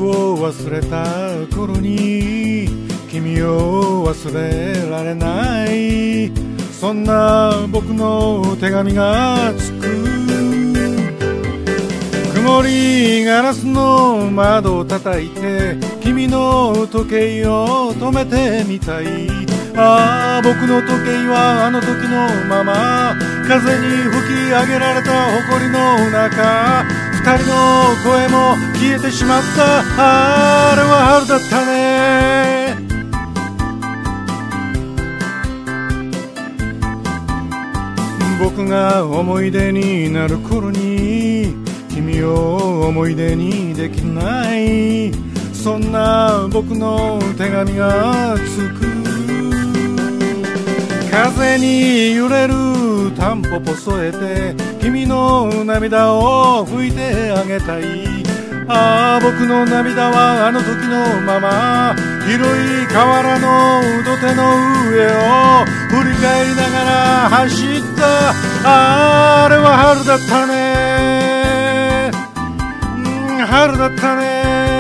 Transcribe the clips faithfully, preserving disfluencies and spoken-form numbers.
僕を忘れた頃に君を忘れられない、そんな僕の手紙がつく。曇りガラスの窓を叩いて君の時計を止めてみたい。ああ、僕の時計はあの時のまま風に吹き上げられた埃の中、二人の声も消えてしまった。あれは春だったね。僕が思い出になる頃に君を思い出にできない、そんな僕の手紙がつく。風に揺れるタンポポ添えて君の涙を拭いてあげたい。ああ、僕の涙はあの時のまま広い河原の土手の上を振り返りながら走った。あれは春だったね、うん、春だったね。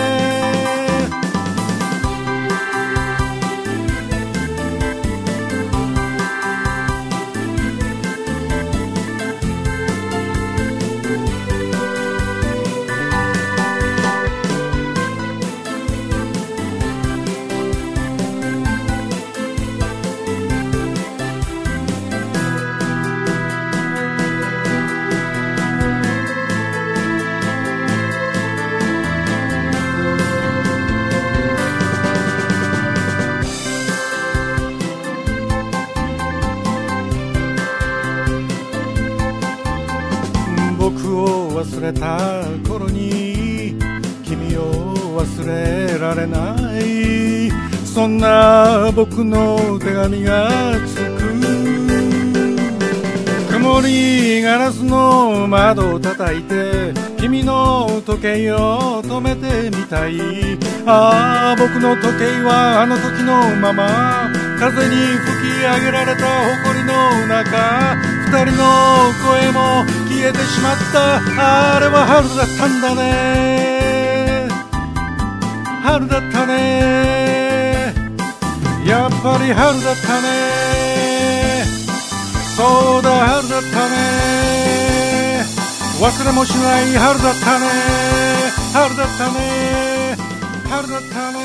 僕を忘れた頃に君を忘れられない、そんな僕の手紙がつく。曇りガラスの窓を叩いて君の時計を止めてみたい。ああ、僕の時計はあの時のまま風に吹き上げられた埃の中、二人の声も消えてしまった。あれは春だったんだね、春だったね、やっぱり春だったね、そうだ春だったね、忘れもしない春だったね、春だったね、春だったね。